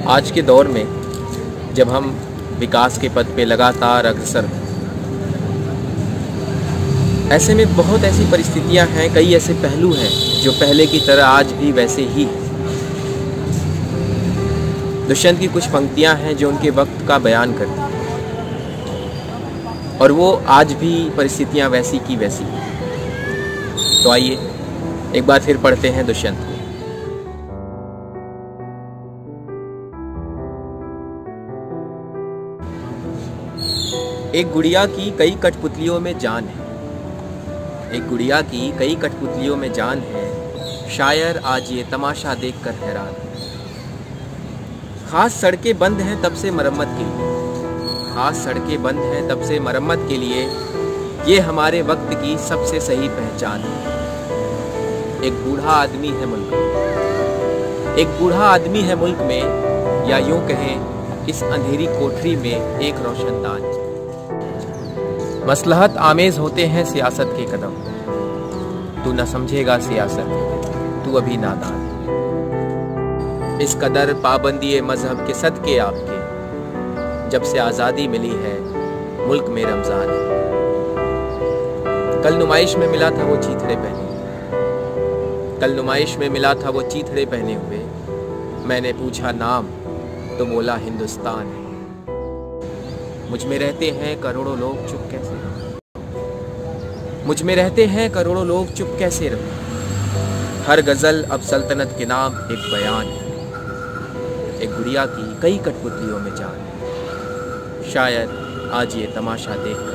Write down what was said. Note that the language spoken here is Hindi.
आज के दौर में जब हम विकास के पथ पे लगातार अग्रसर हैं, ऐसे में बहुत ऐसी परिस्थितियां हैं, कई ऐसे पहलू हैं जो पहले की तरह आज भी वैसे ही हैं। दुष्यंत की कुछ पंक्तियां हैं जो उनके वक्त का बयान करती हैं और वो आज भी परिस्थितियां वैसी की वैसी हैं। तो आइए एक बार फिर पढ़ते हैं दुष्यंत को। एक गुड़िया की कई कठपुतलियों में जान है, एक गुड़िया की कई कठपुतलियों में जान है, शायर आज ये तमाशा देखकर हैरान है। खास सड़कें बंद हैं तब से मरम्मत के लिए, खास सड़कें बंद हैं तब से मरम्मत के लिए, ये हमारे वक्त की सबसे सही पहचान है। एक बूढ़ा आदमी है मुल्क में, एक बूढ़ा आदमी है मुल्क में, या यूं कहें इस अंधेरी कोठरी में एक रोशनदान। मसलहत आमेज होते हैं सियासत के कदम, तू न समझेगा सियासत, तू अभी नादान। इस कदर पाबंदी मजहब के सदके आपके, जब से आज़ादी मिली है मुल्क में रमजान है। कल नुमाइश में मिला था वो चीथड़े पहने, कल नुमाइश में मिला था वो चीथड़े पहने हुए, मैंने पूछा नाम तो बोला हिंदुस्तान है। मुझ में रहते हैं करोड़ों लोग चुप कैसे रहो, मुझ में रहते हैं करोड़ों लोग चुप कैसे रहो। हर गजल अब सल्तनत के नाम एक बयान है। एक गुड़िया की कई कठपुतलियों में जान है, शायद आज ये तमाशा देख